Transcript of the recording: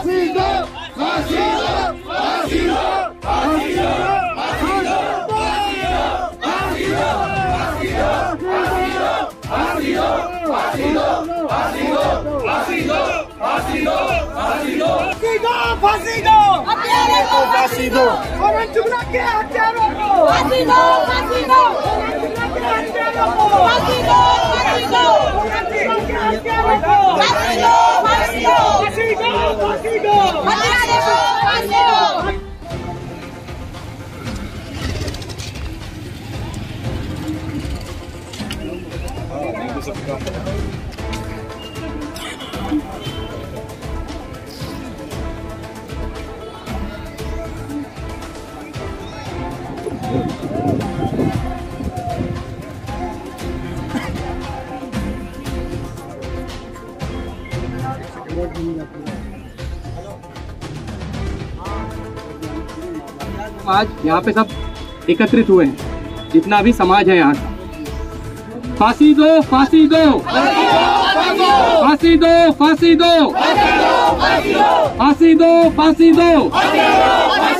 फांसी दो, हत्यारे को फांसी दो, पवन जुगला के हत्यारों को फांसी दो, फांसी दो, पवन जुगला के हत्यारों को फांसी दो, फांसी दो, पवन जुगला के हत्यारों को फांसी दो, फांसी दो, फांसी दो, फांसी दो, हत्यारे को फांसी दो। आज यहाँ पे सब एकत्रित हुए हैं, जितना भी समाज है यहाँ का। फांसी दो, फांसी दो, फांसी दो, फांसी दो, फांसी दो, फांसी दो, फांसी दो।